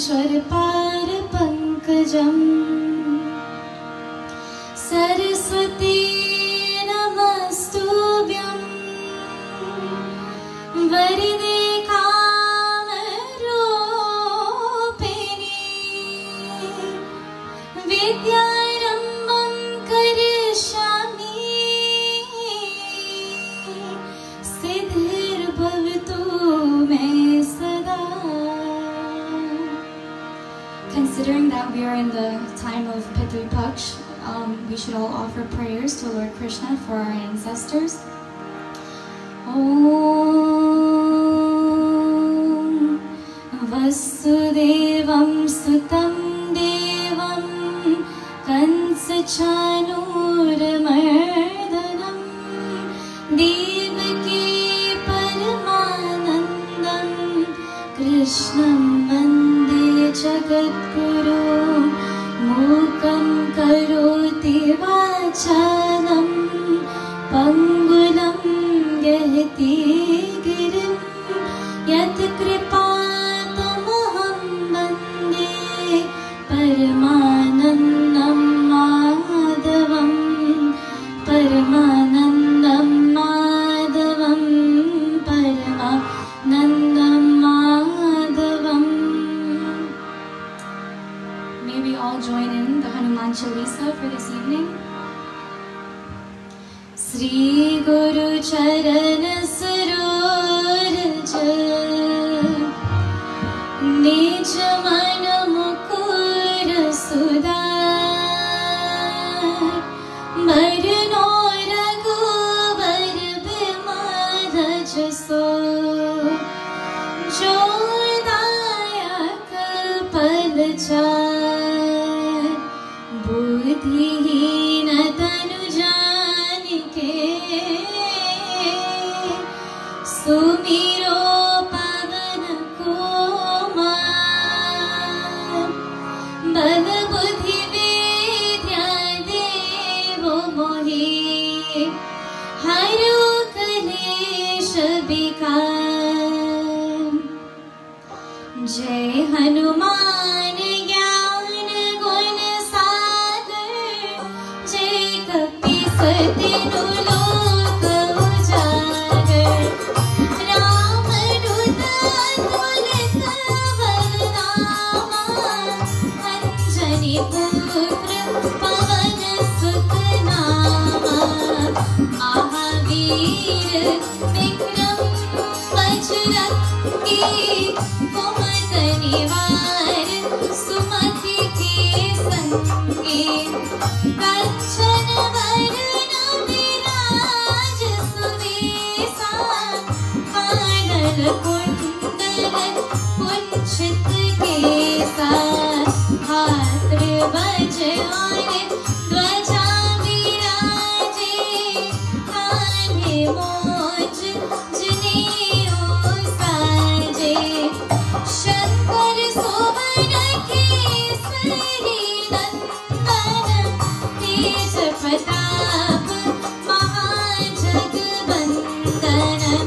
स्वरपार पंकजम् सरस्वती नमस्तुभ्यं वरदे कामरूपिणी विद्यारम्भं करिष्यामि सिद्धिर्भवतु मे सदा. Considering that we are in the time of Pitru Paksh, we should all offer prayers to Lord Krishna for our ancestors. Om Vasudevam Sutam Devam Kansachanuramardanam Devaki Paramanandam Krishnam Vande Jagadguru Mukam Karoti Vachalam Pangulam Gehti Girim Yat Kripatamaham Vande Paramanandam Madhavam Paramanandam Madhavam Paramanandam Madhavam. May we all join in the Hanuman Chalisa for this evening. Sri Guru Charan Saroj Nij Man Mukur Sudar Barno Raghubar Bimar Jaso Jo Dayak Palchar Buddhihin Tanu Janike Sumiro Pavan Kumar Bal Buddhi Vidya Devo Mohi Haru Kalesh Bikar Jai Hanuman Gyan Gun Sagar Jai Kapi Satinu Lok Ujagar Ram Duta Tulit Varnama Anjani Putra Pavan Sut Nama Mahavir Vikram Bajrangi Kumat Nivar Sumati Ki Sangi Kanchan Varna Viraj Suvesa Kanal Kundal Punchit Kesa Hatra Bajane Dwaja Viraje Kane Moj Jneyo Saje Shankar Sobhana Kesari Nandan Tej Pratap Mahajagbandan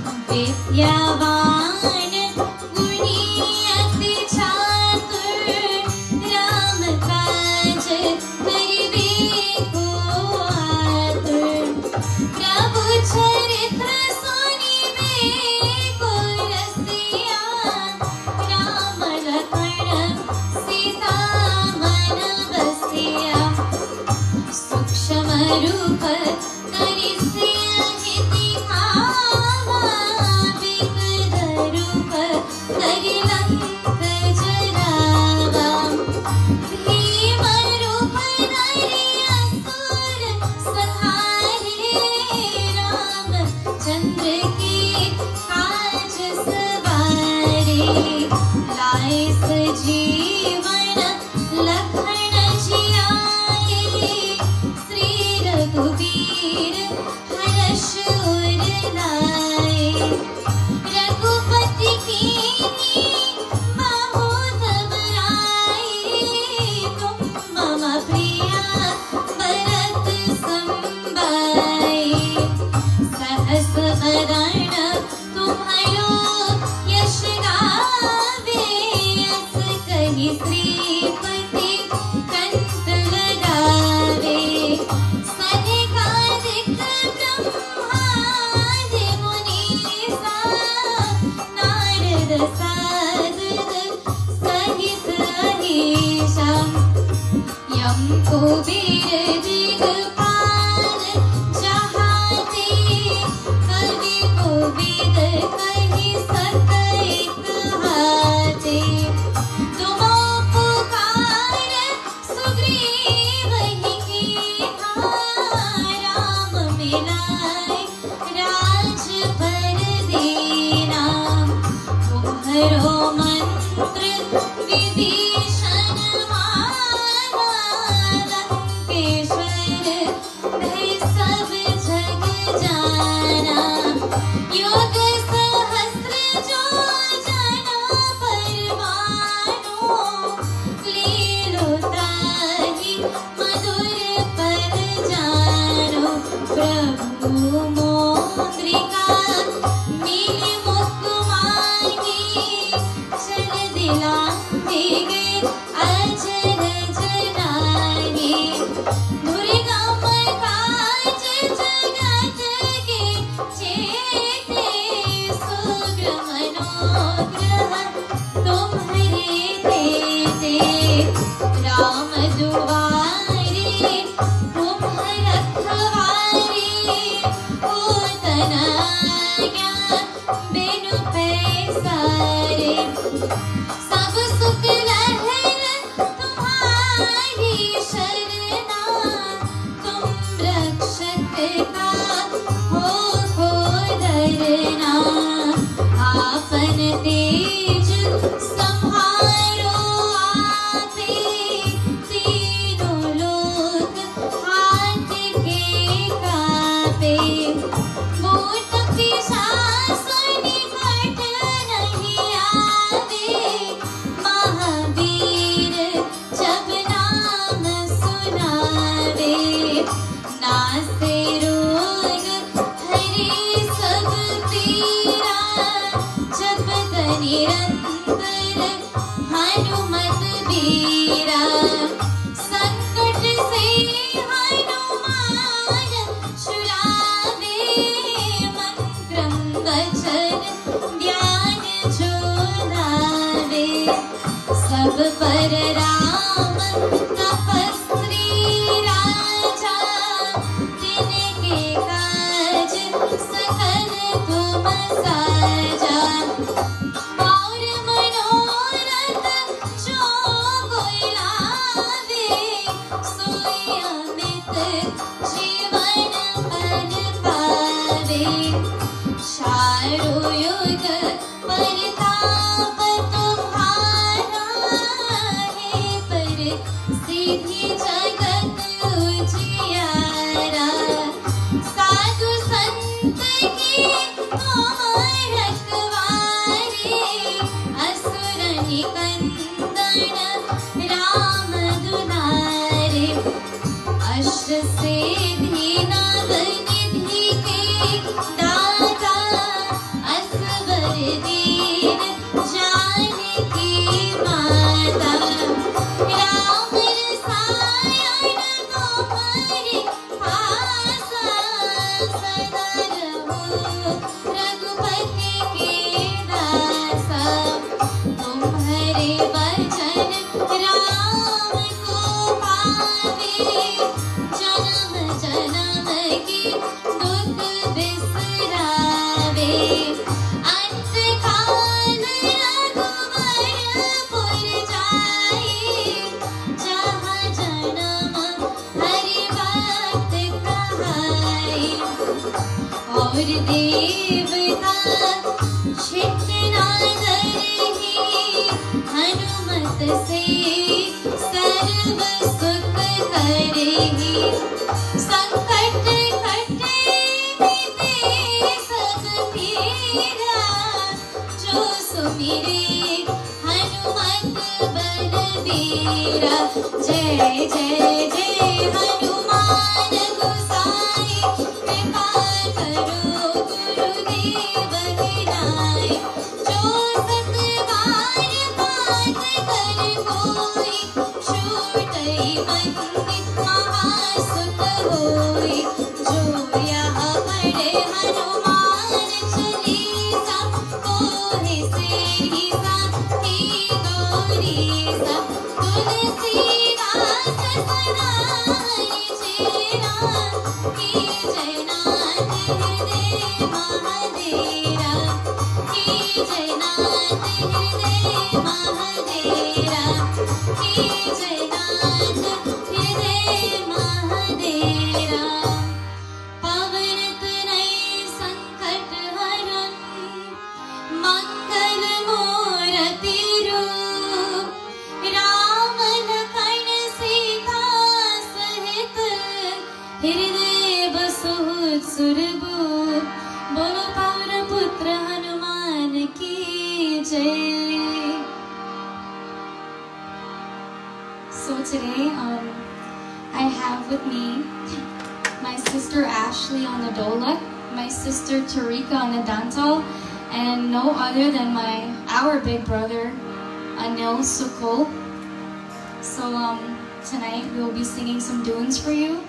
Vidyavan Guni Ati Chatur Ram Kaj Pariveko Atur Prabhu Charitra Sunibe Korasiya Ram Lakshman Sita Manavasiya Sukshma Rupa Karisya Hiti Khava Vikda Rupa Karilanka Jarava Bhima Rupa Dhari Asur Sanhare दिलाई राज पर देना तुम्हारो मंत्र विभीषण माना लंकेश्वर भय सब जग जाना योग सहस्त्र जो जना परवानो लीलो ताहि मधुर पर जानो प्रभु मोद्रिका मिली मुख माही चल दिला देगे अजर जनानी दुर्गा काज जगत के चेते सुग्र मनोग्रह तुम्हारे देते राम दुआरे तुम रखवारे हो तनया बिनु पैसारे सब सुख लहर तुम्हारी शरणा तुम रक्षक का हो डरना आपन तेज संहारो आपे तीनों लोक हाथ के कापे भूत पिशाच निकट नहीं आवे महावीर जब नाम सुनावे नासे रोग हरे सब पीरा जपत निरंतर हनुमत बीरा संकट से हनुमान छुड़ावे मंत्रम वचन ध्यान जो लावे सब पर राम तपस्वी राजा तिनके काज सकल तुम साजा और मनोरथ जो कोई लावे सोई अमित जीवन फल पावे चारों युग परताप तुम्हारा है पर सिद्धि जगत उजियारा साधु संत की तुम रखवारे असुर निकंदन राम दुलारे अष्ट सिद्धि नव निधि के दाता असवर दीन जानकी माता राम रसायन तुम्हारे आसा सदा रहो रघुपति के दासा तुम्हारे वचन राम को पावे जन्म जन्म की दुख बिसरावे अंत काल रघुवरपुर जाए जहाँ जन्म हरि भक्त कहाए और देवता छिटना दरही हनुमत से सर्व सुख करेही संकट कटे बीते सब पीरा जो सुमिरे हनुमत बलबीरा जय जय जय हनुमान गोसाई कृपा करो गुरुदेव have with me my sister Ashley on the dolak, my sister Tarika on the dantal, and no other than our big brother Anil Sukul. So tonight we will be singing some tunes for you.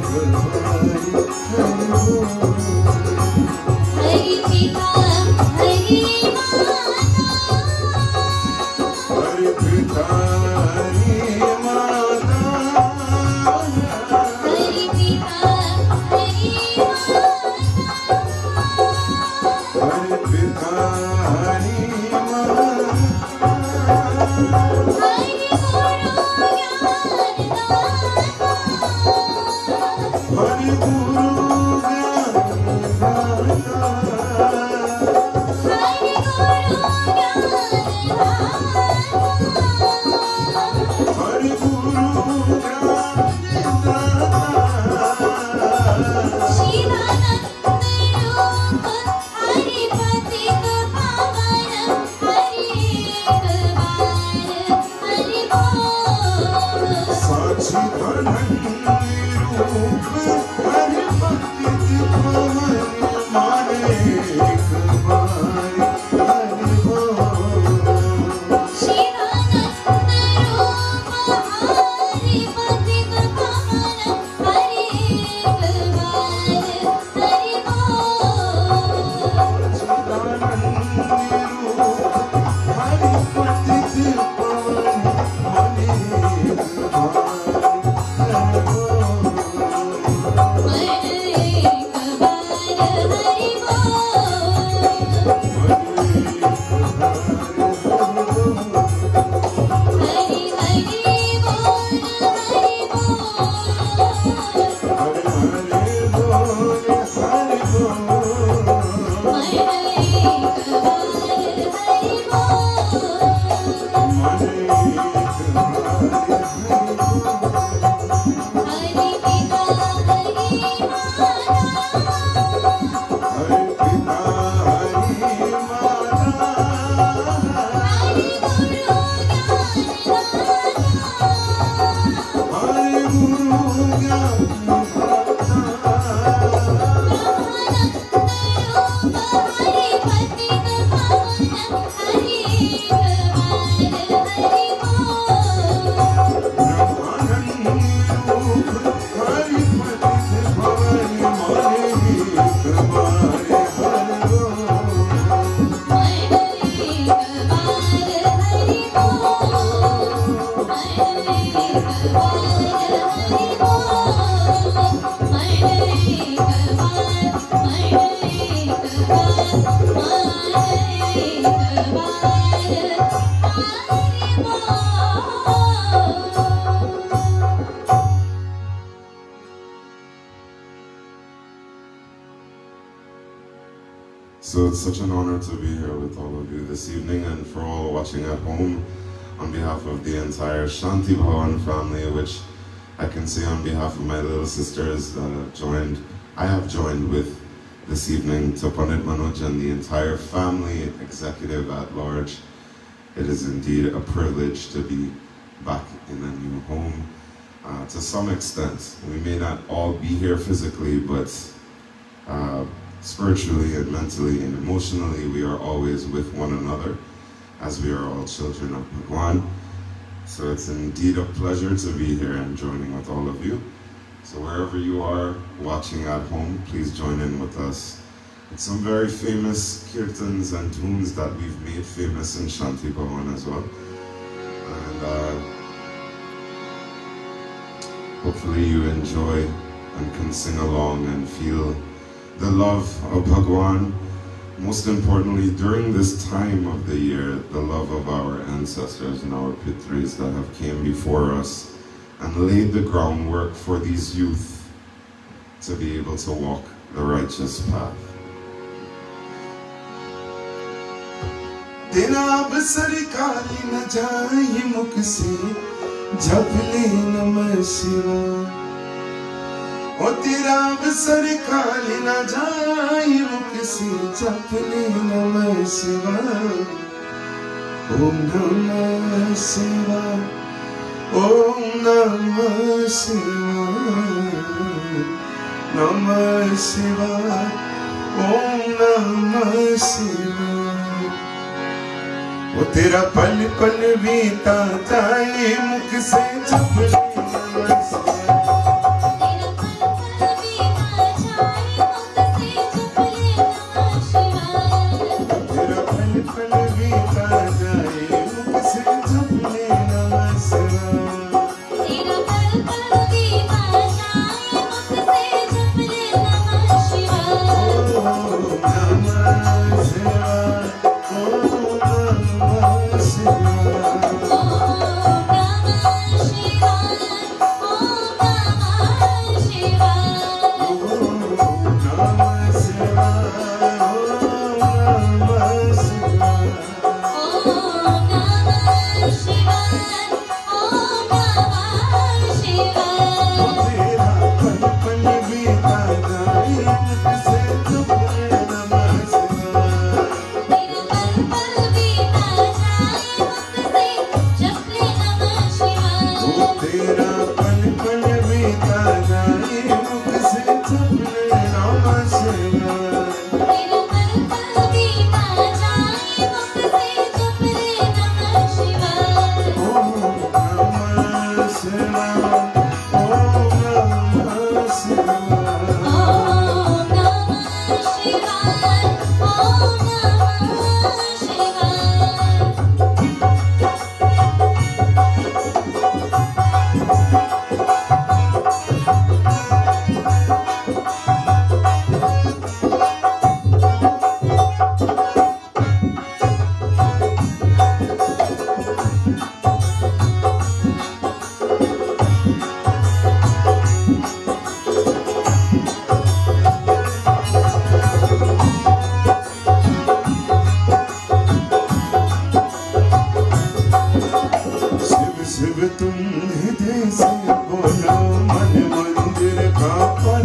So it's such an honor to be here with all of you this evening, and for all watching at home, on behalf of the entire Shanti Bhavan family, which I can say on behalf of my little sisters that I have joined with this evening, to Pandit Manoj and the entire family, executive at large. It is indeed a privilege to be back in a new home. To some extent, we may not all be here physically, but spiritually and mentally and emotionally, we are always with one another, as we are all children of Bhagwan. So it's indeed a pleasure to be here and joining with all of you. So wherever you are watching at home, please join in with us with some very famous kirtans and tunes that we've made famous in Shanti Bhavan as well. And hopefully you enjoy and can sing along and feel the love of Bhagwan. Most importantly, during this time of the year, the love of our ancestors and our pitris that have came before us and laid the groundwork for these youth to be able to walk the righteous path. Tera basar kali na jaye mukh se jab le namah Shiva. O tera basar kali na jaye mukh se jab le namah Shiva. Om Namah Shiva, Om Namah Shiva, Namah Shiva, Om Namah Shiva. वो तेरा पल पल बीता जाए मुख से जब ले नमः शिवा।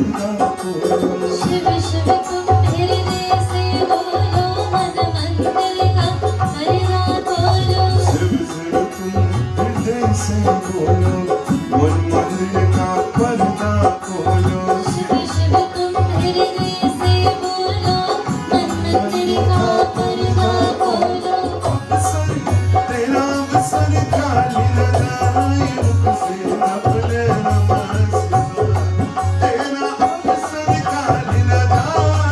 पर्दा खोलो शिव शिव तुम हृदय से बोलो मन मंदिर का पर्दा खोलो शिव शिव तुम हृदय से बोलो मन मंदिर का पर्दा खोलो शिव शिव तुम हृदय से बोलो मन मंदिर का पर्दा खोलो अवसर तेरा अवसर खाली न जाए मुझसे अपने नमः शिवा तेरा अवसर खाली न जाए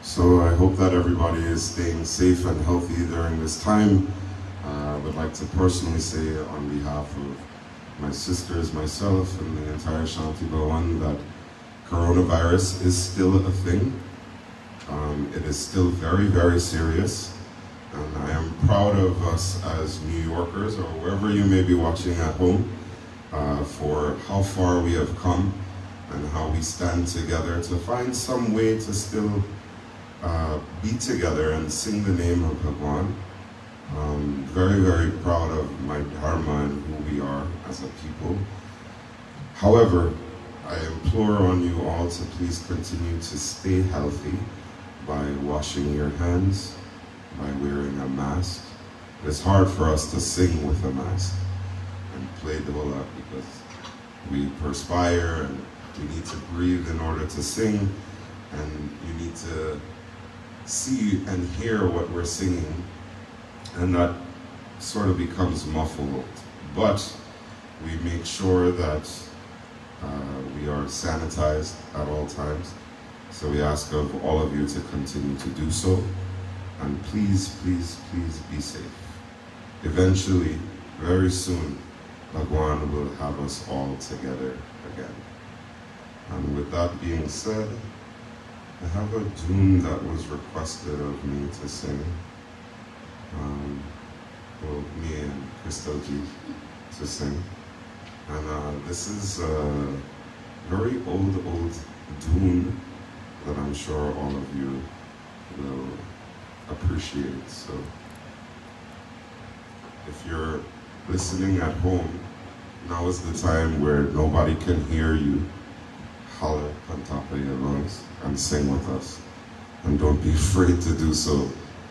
So I hope that everybody is staying safe and healthy during this time. I would like to personally say on behalf of my sisters, myself, and the entire Shanti Bhawan that coronavirus is still a thing. It is still very, very serious. And I am proud of us as New Yorkers, or wherever you may be watching at home, for how far we have come and how we stand together to find some way to still be together and sing the name of Bhagwan. Very, very proud of my dharma and who we are as a people. However, I implore on you all to please continue to stay healthy by washing your hands, by wearing a mask. It's hard for us to sing with a mask and play dhola because we perspire and we need to breathe in order to sing, and you need to see and hear what we're singing, and that sort of becomes muffled. But we make sure that we are sanitized at all times. So we ask of all of you to continue to do so. And please, please, please be safe. Eventually, very soon, Bhagwan will have us all together again. And with that being said, I have a tune that was requested of me to sing. Well, me and Crystal G to sing. And this is a very old tune that I'm sure all of you will appreciate. So if you're listening at home, now is the time where nobody can hear you. Holler on top of your lungs and sing with us. And don't be afraid to do so.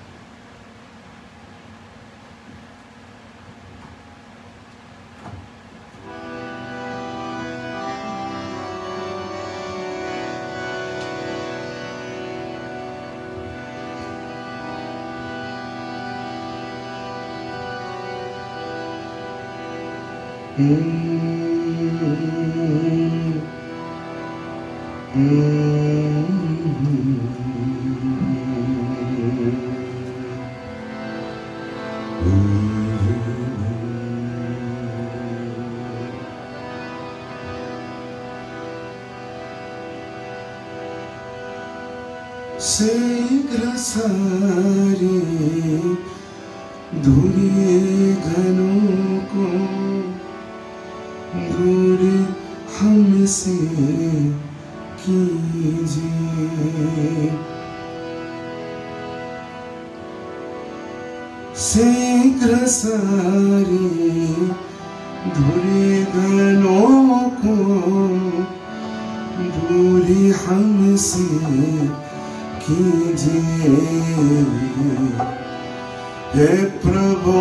शीघ्र सारे दूरी घनों को दूर हमसे कीजिए। शीघ्र सारे दूरी घनों को दूरी हमसे कीजिए। हे प्रभु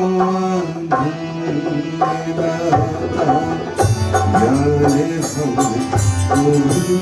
धन्यदाता ज्ञान हमको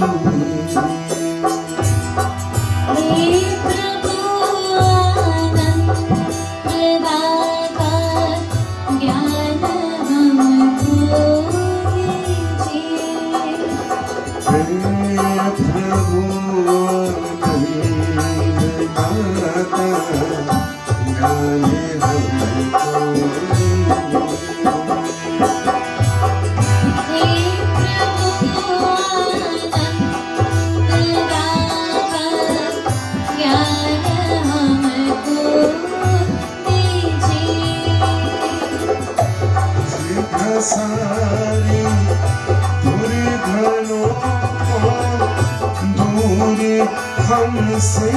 सारी दूरी घनों को दूरी हमसे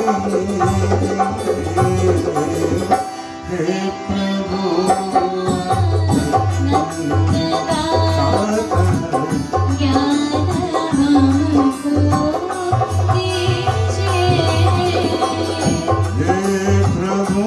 हे प्रभु ज्ञान हमको दीजिए। हे प्रभु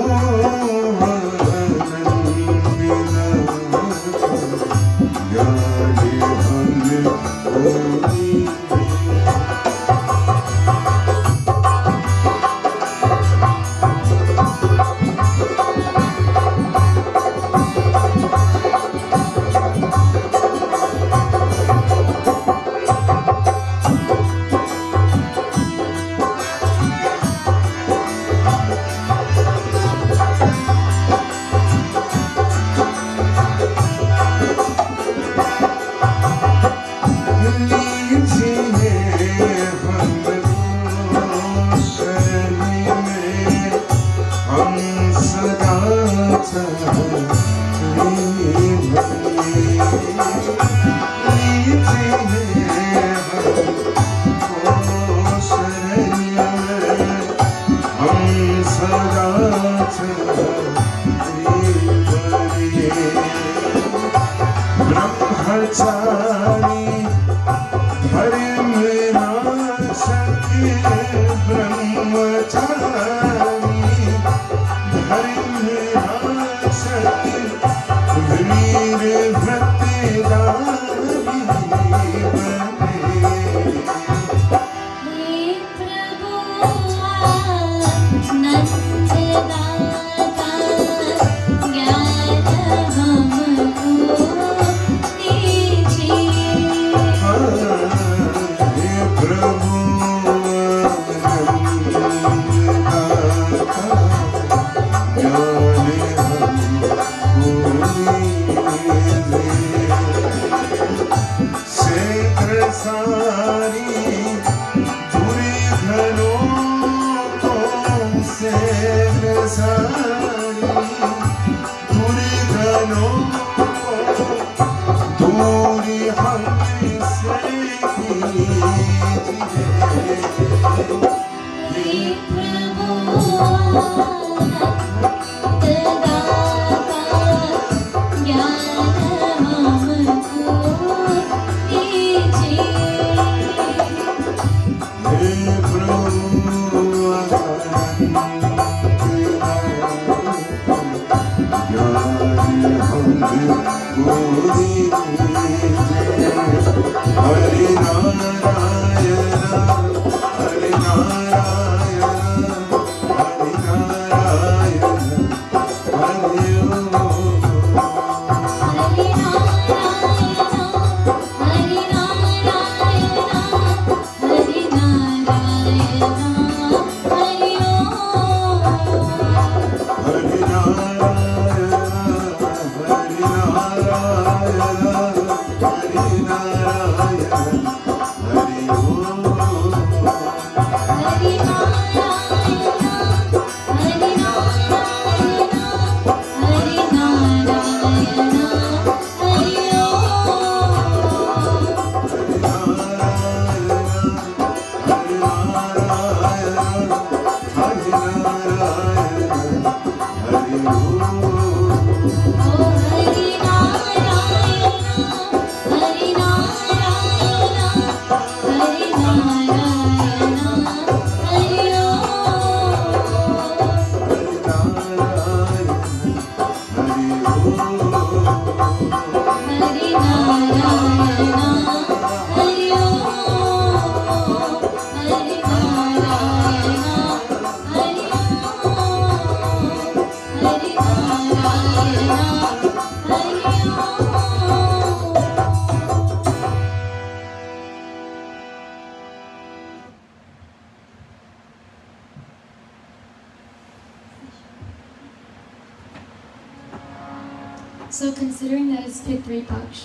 So considering that it's Pitri Paksh,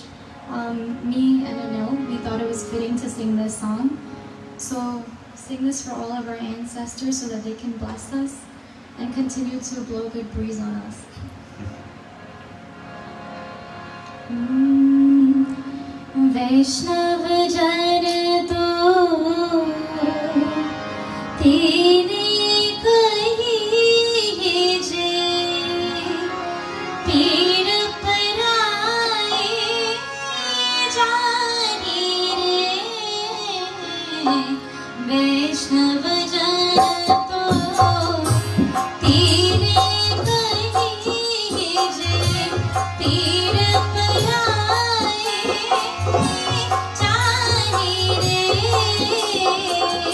me and Anil, we thought it was fitting to sing this song. So sing this for all of our ancestors so that they can bless us and continue to blow good breeze on us. Vaishnav jan to tine kahi je peer paraye jani re Vaishnav jan to tine kahi je peer paraye jani re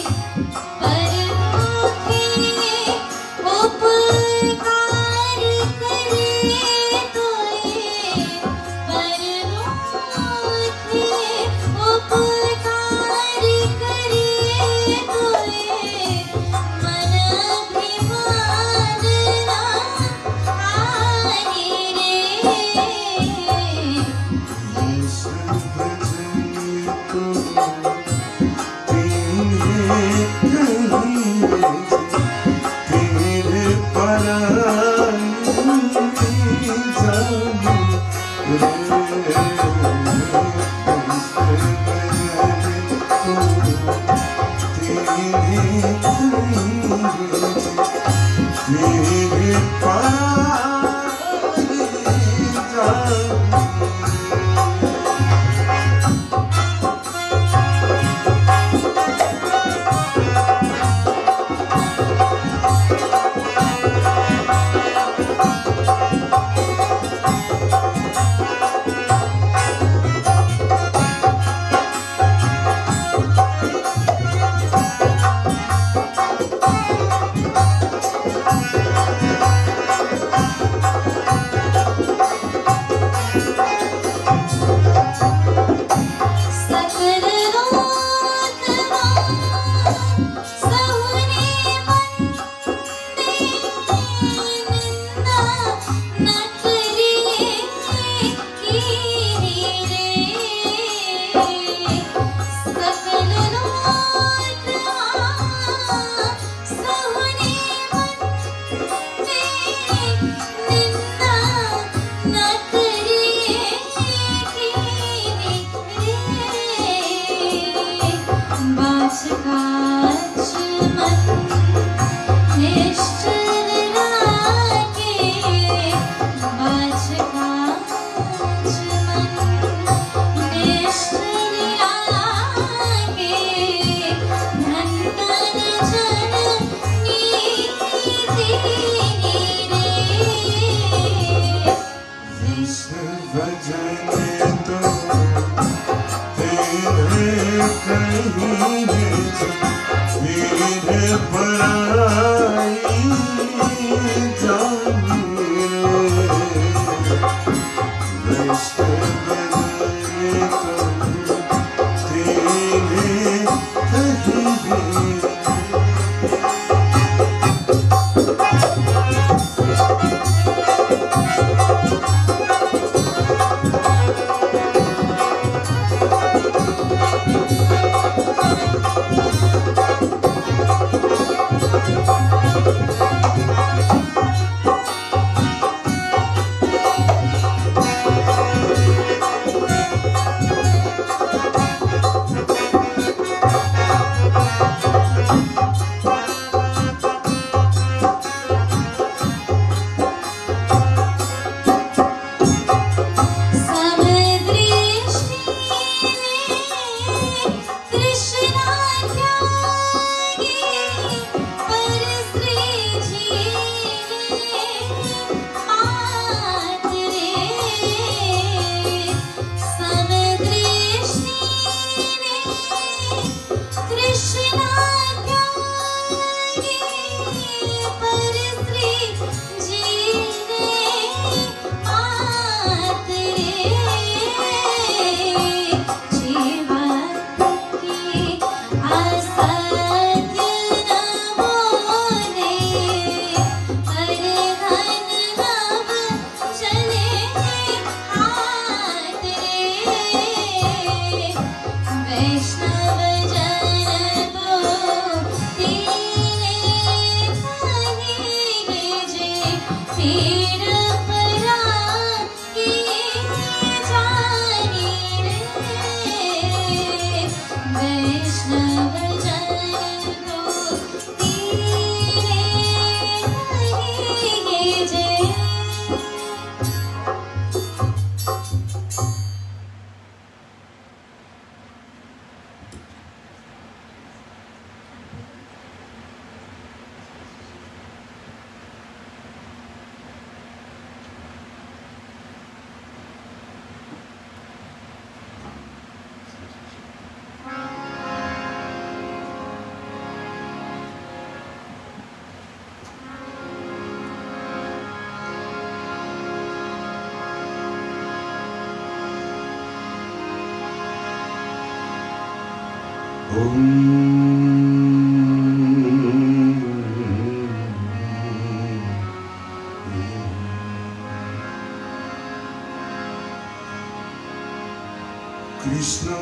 Krishna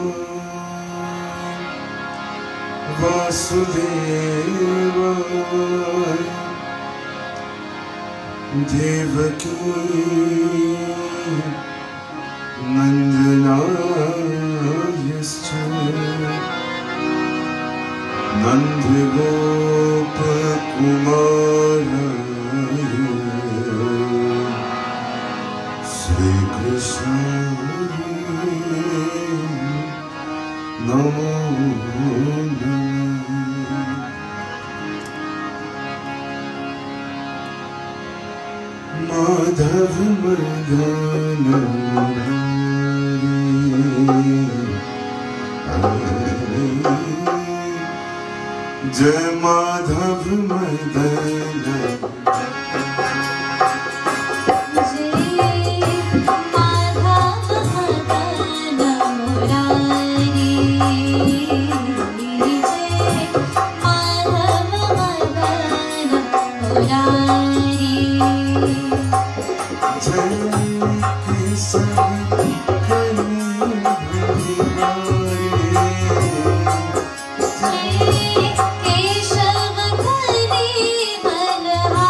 Vasudeva Devaki Nandana Yascha Nandgopa Kumara Sri Krishna Namo Madhav Madana Jai Madhav Madana Keshav Kali Malhari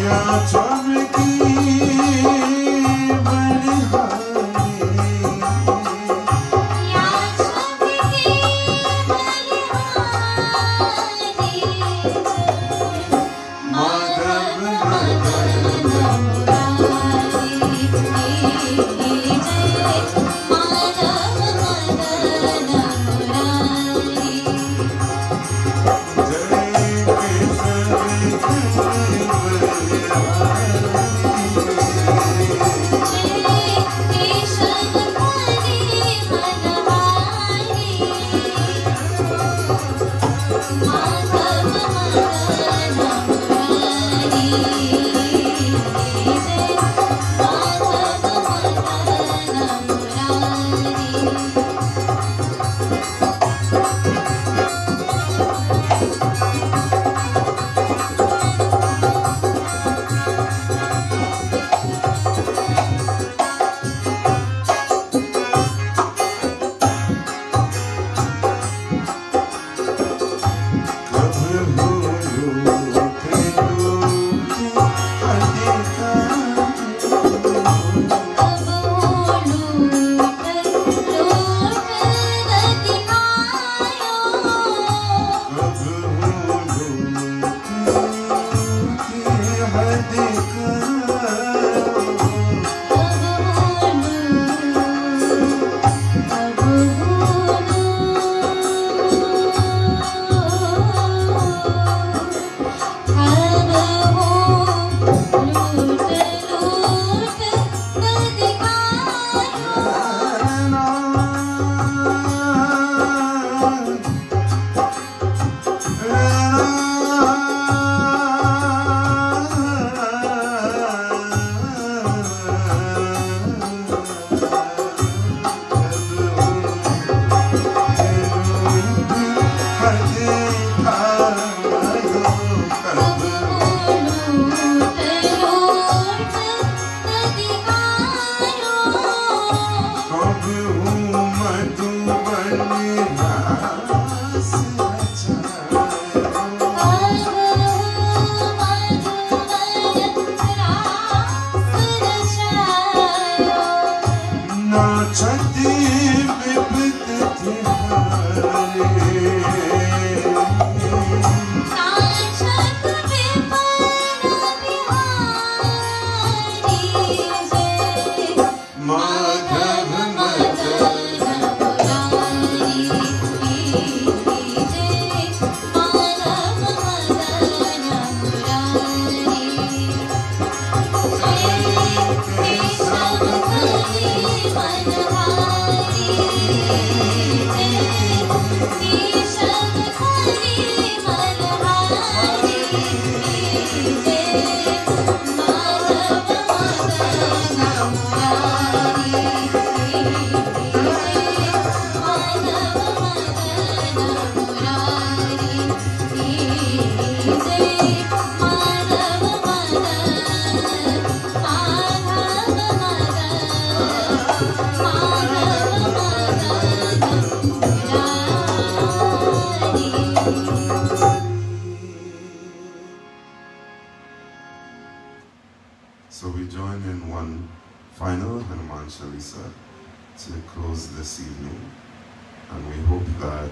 So we join in one final Hanuman Chalisa to close this evening, and we hope that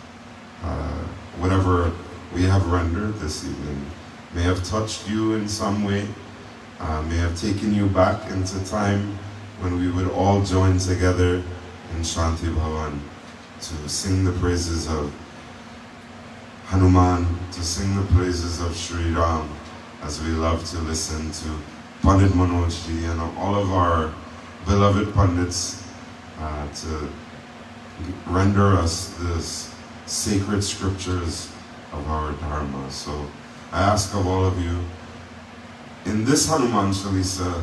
whatever we have rendered this evening may have touched you in some way, may have taken you back into time when we would all join together in Shanti Bhavan to sing the praises of Hanuman, to sing the praises of Sri Ram, as we love to listen to Pandit Manoj ji and all of our beloved Pandits to render us this sacred scriptures of our Dharma. So I ask of all of you, in this Hanuman Chalisa,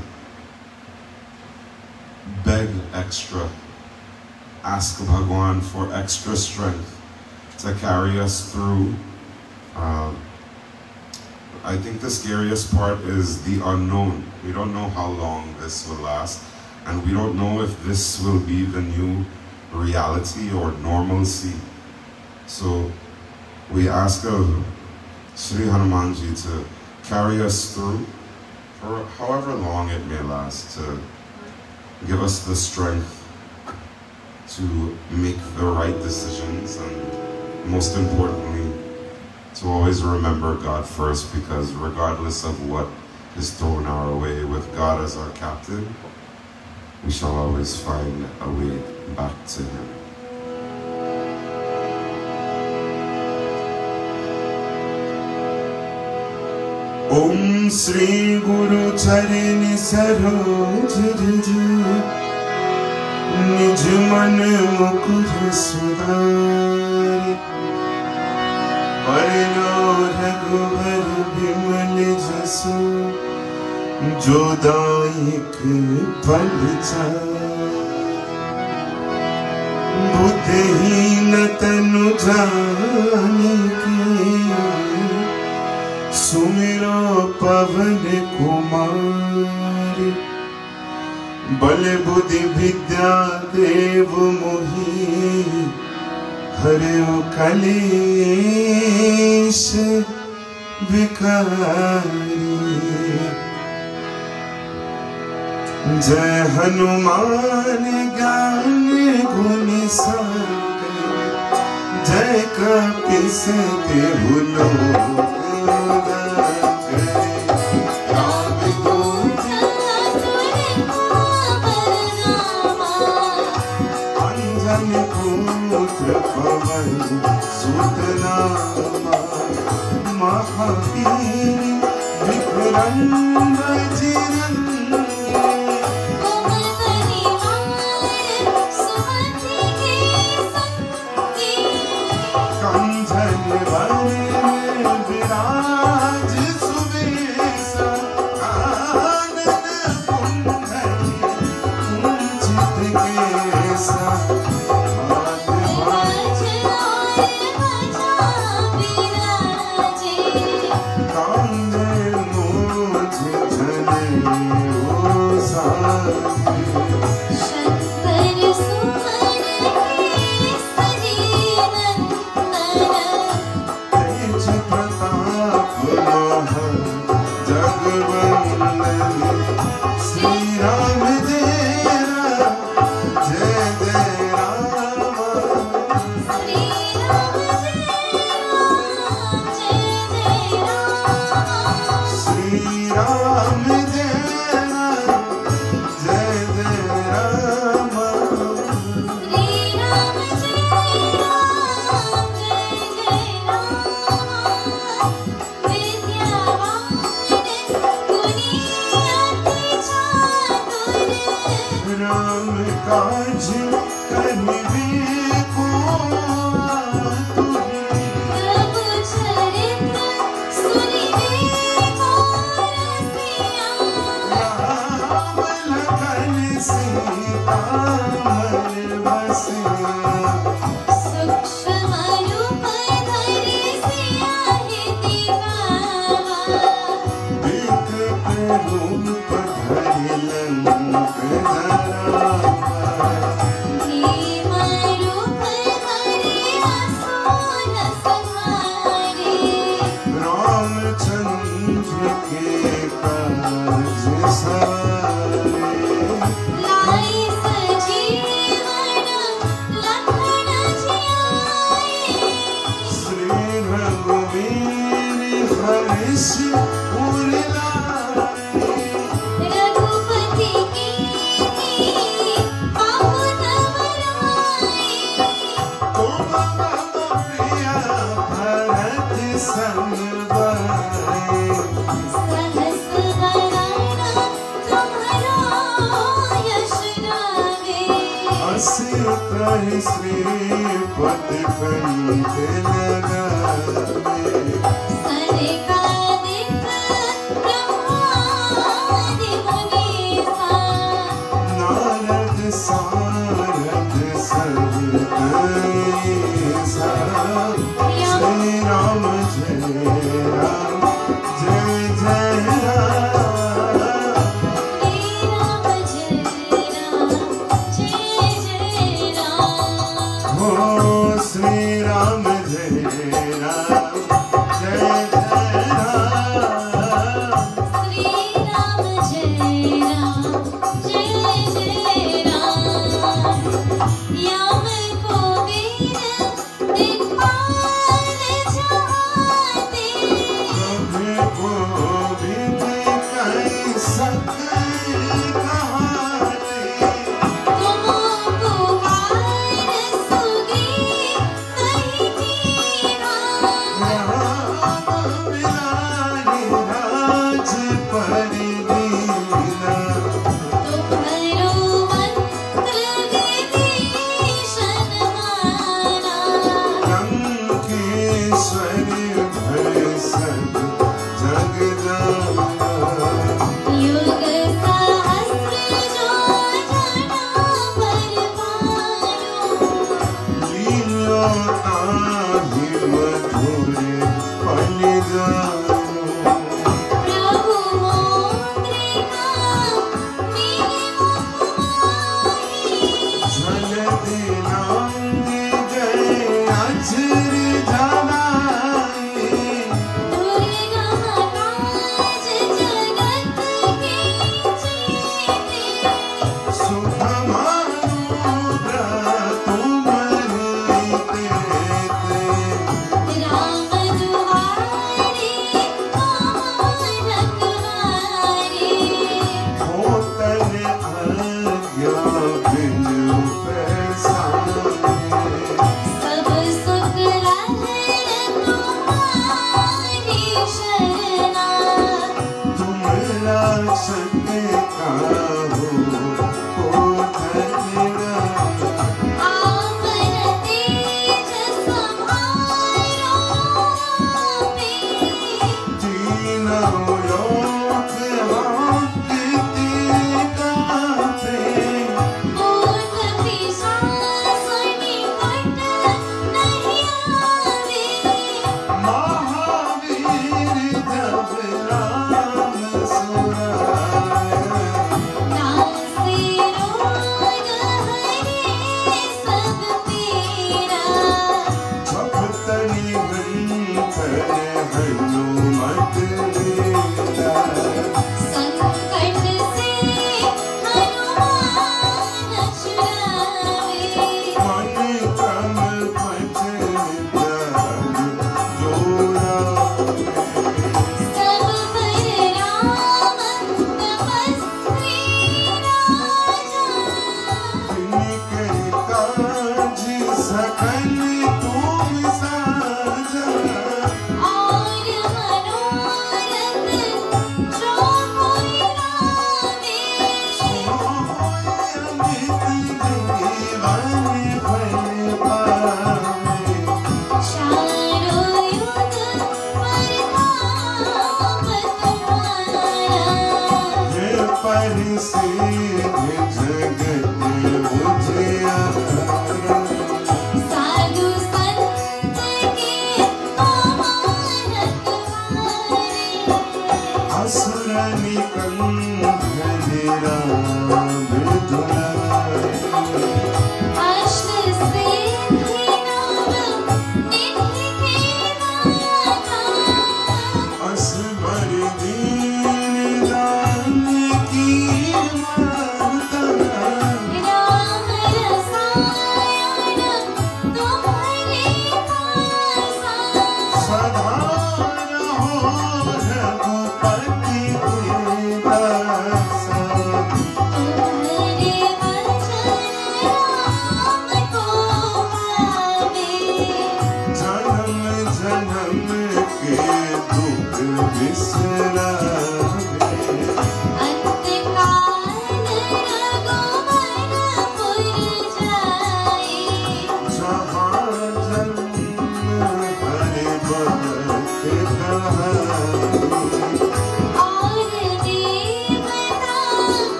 beg extra, ask Bhagwan for extra strength to carry us through. I think the scariest part is the unknown. We don't know how long this will last, and we don't know if this will be the new reality or normalcy. So we ask of Sri Hanumanji to carry us through, for however long it may last, to give us the strength to make the right decisions, and most importantly, to always remember God first, because regardless of what is thrown our way, with God as our captain, we shall always find a way back to Him. Om Sri Guru Charini Saroj Nij Man Mukur Sudari Parno Raghuvar Bimal Jasu Jodaik Palcha Buddhhin Tanu Jani सुमिरो पवन कुमार बल बुद्धि विद्या देव मोहि हरियो कलेश विकारी जय हनुमान ज्ञान गुण सागर जय कपीस देहु लोक महावीर विक्रम Jai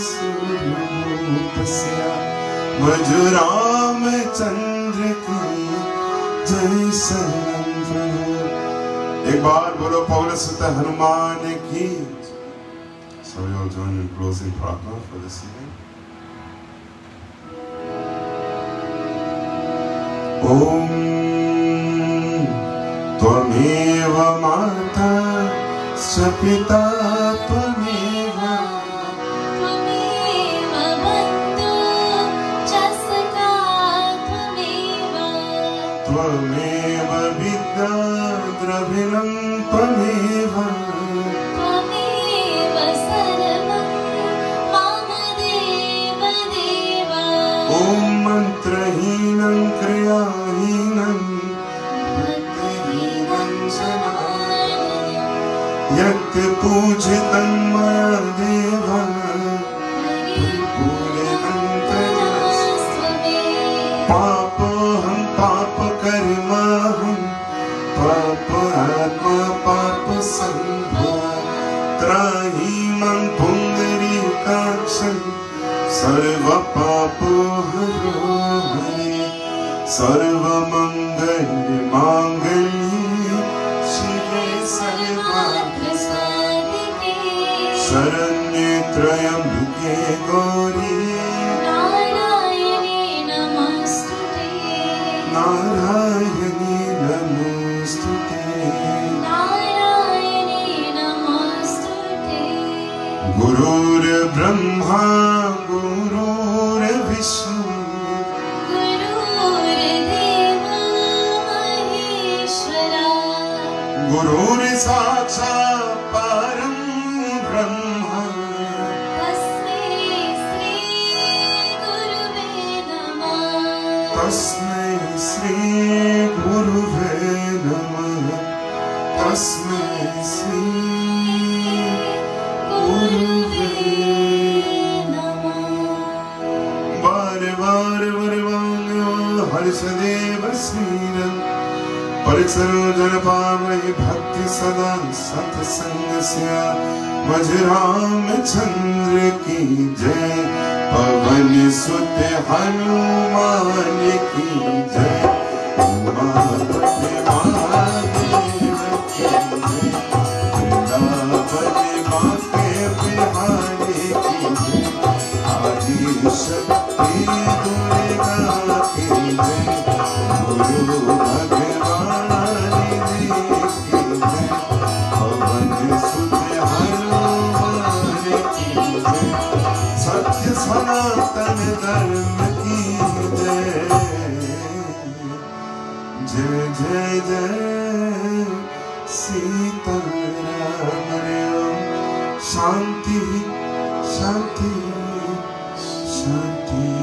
स्वरूपस्य वज्राम चंद्र की जैसन प्रभु। एक बार बोलो पौलुस सुत हनुमान की। So we all join in closing प्रार्थना for this evening. Om त्वमेव माता च पिता त्वमेव बन्धु च सखा त्वमेव विद्या द्रविणं त्वमेव सर्वं मम देव देव। ॐ मन्त्रहीनं क्रियाहीनं यत् पूजितं देव पापोऽहं पापकर्माहं पापात्मा पापसम्भव त्राहि मां पुण्डरीकाक्षं सर्वपापोहरो हरे। सर्वमङ्गलमाङ्गल्ये शिवे सर्वार्थसाधिके शरण्ये त्र्यम्बके गौरी नारायणी नमोस्तुते नारायणी नमोस्तुते नारायणी नमोस्तुते। गुरुर्ब्रह्मा गुरुर्विष्णु गुरुर्देवो महेश्वरा गुरुर्साक्षात् परं ब्रह्म तस्मै श्री गुरुवे नमः तस्मै श्री गुरुवे नमः तस्मै श्री गुरुवे नमः। बार बार वरवाण्यो हर्षदेव श्रीरं परिसरो जनपावहि भक्ति सदा सत्संगस्य वज्रामचंद्र की जय पवन सुत हनुमान की जय उमापति महादेव की जय वृंदावन माते बिहारी की जय आदि शक्ति दुर्गा की जय गुरु भगवान की जय पवन सुत हनुमान की जय सत्य सनातन धर्म की जय जय जय जय सीताराम शांति शांति शांति।